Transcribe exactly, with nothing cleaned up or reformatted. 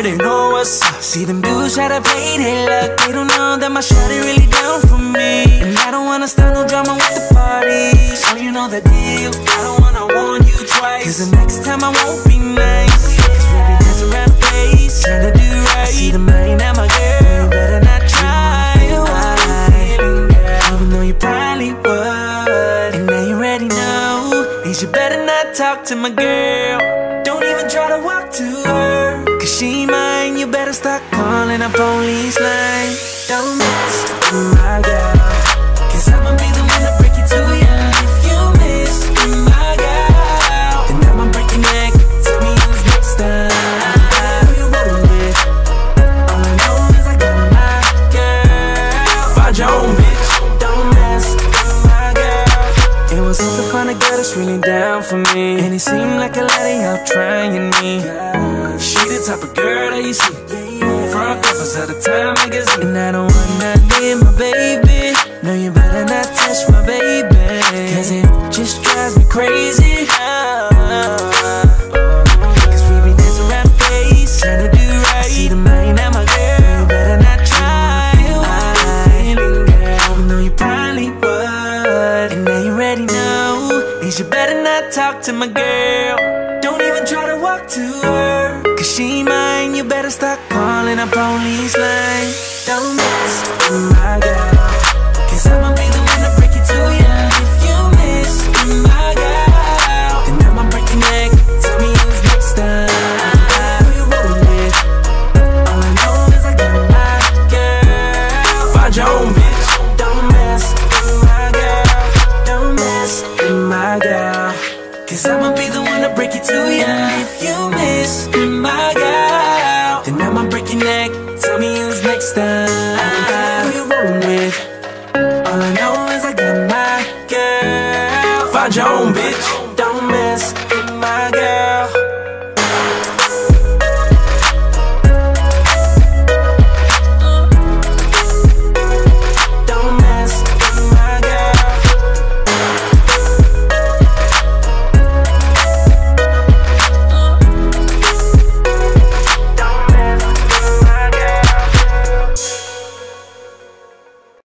already know what's up. See them dudes try to play their luck. They don't know that my shawty really down for me. And I don't wanna start no drama with the party. So you know the deal, I don't wanna warn you twice. Cause the next time I won't be nice. Cause we be dancing around the place, trying to do right. I see the man at my girl, you better not try. You wanna feeling, girl, even though you probably would. And now you already know, means you better not talk to my girl. Don't even try to walk to her, cause she mine. You better start calling a police line. Don't mess with my girl, cause I'ma be the one to break it to ya. If you miss my girl, then I'ma break your neck. Tell me who's next time. Who you rollin' with? All I know is I got my girl. Find your own bitch. Don't mess with my girl. It was hard to find a girl that's really down for me, and it seemed like a lot of y'all trying me. She the type of girl that you see front covers of the Time magazine. And I don't want nothing near my baby. No, you better not touch my baby, cause it just drives me crazy. Cause we be dancing around the place, trying to do right. I see the man at my girl, you better not try. I'm feeling, girl, even though you probably would. And now you already know, means you better not talk to my girl. Don't even try to walk to her, cause she mine. You better start calling a police line. Don't mess with my girl, cause I'ma be the one to break it to ya. If you miss my girl, then I'ma break your neck. Tell me who's next time. Who you rollin' with? All I know is I got my girl. Find your own bitch. Don't mess with my girl. Don't mess with my girl, cause I'ma be the one to break it to ya. If you miss my girl, then I'ma break your neck. Tell me who's next time. Who you rollin' with? All I know is I got my girl. Find your own bitch.